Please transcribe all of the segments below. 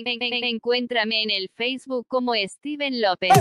Encuéntrame en el Facebook como Steven López.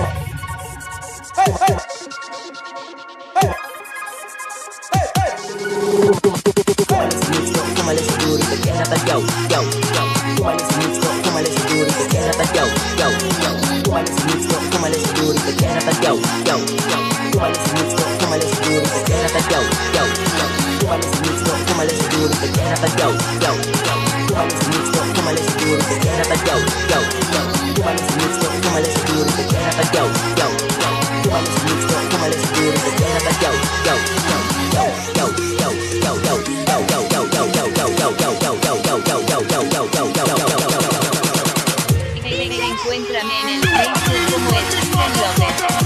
Encuéntrame en el Facebook como Steven López.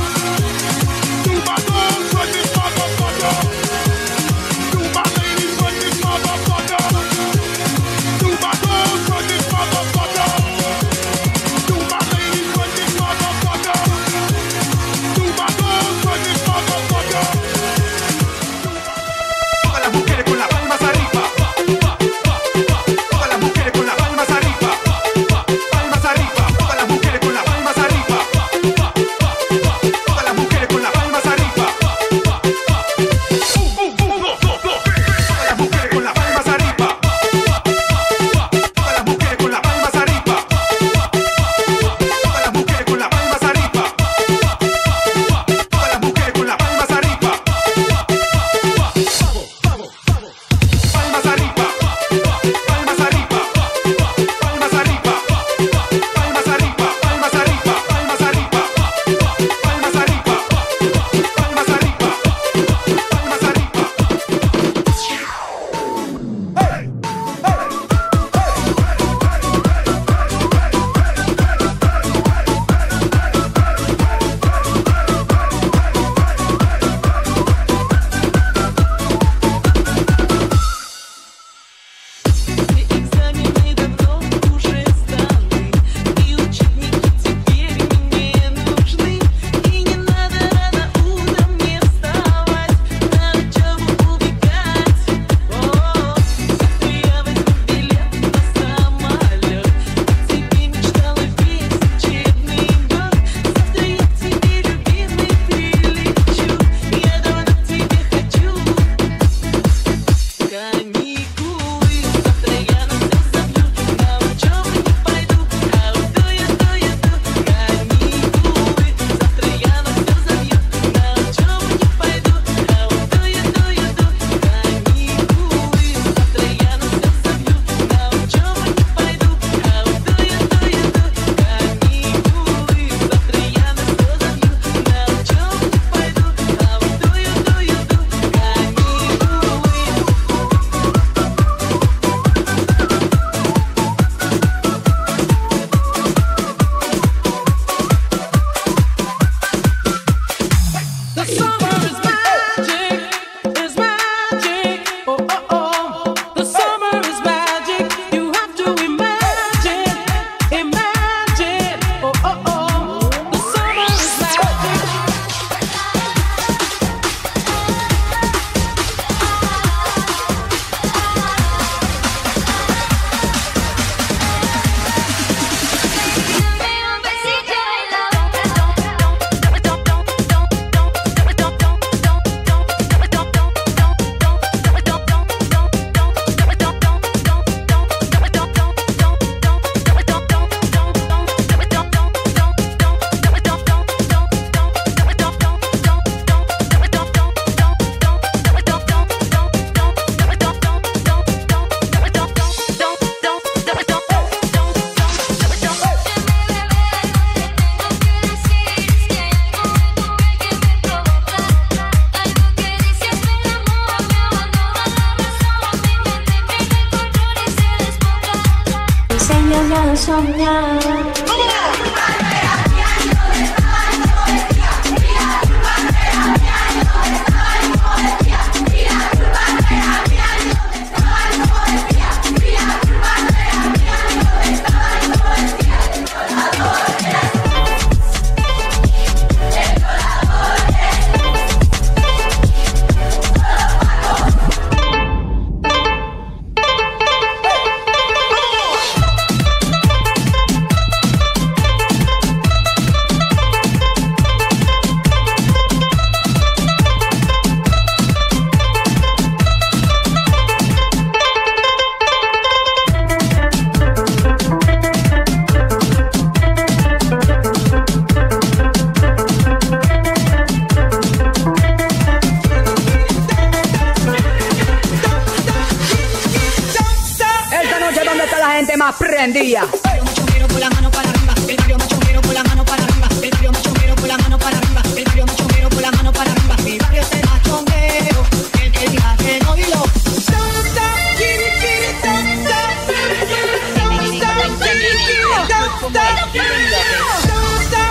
prendía. El barrio machonguero con la mano para arriba. El barrio machonguero con la mano para arriba. El barrio machonguero con la mano para arriba. El barrio machonguero con la mano para arriba. Mi barrio es el machonguero. El que diga que no dilo. Don't stop, get it, don't stop. Don't stop, get it, don't stop. Don't stop, get it, don't stop.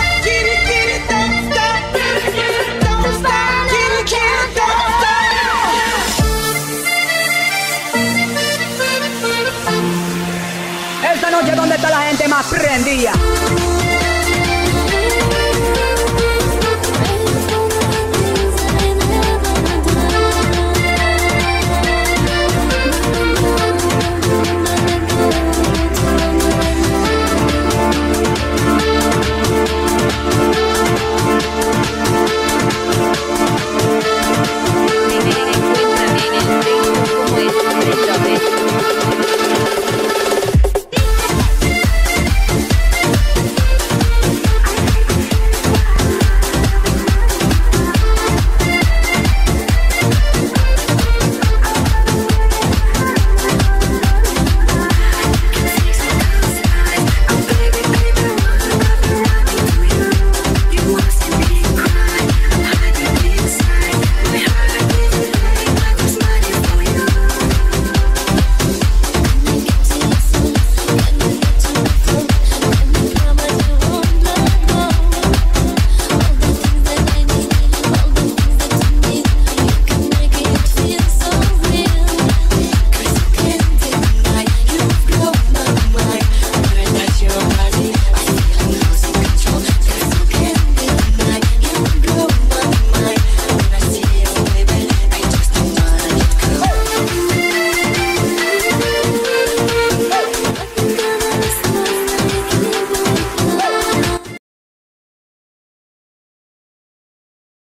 Don't stop, get it, don't stop. Esta noche, ¿dónde está la gente más prendida?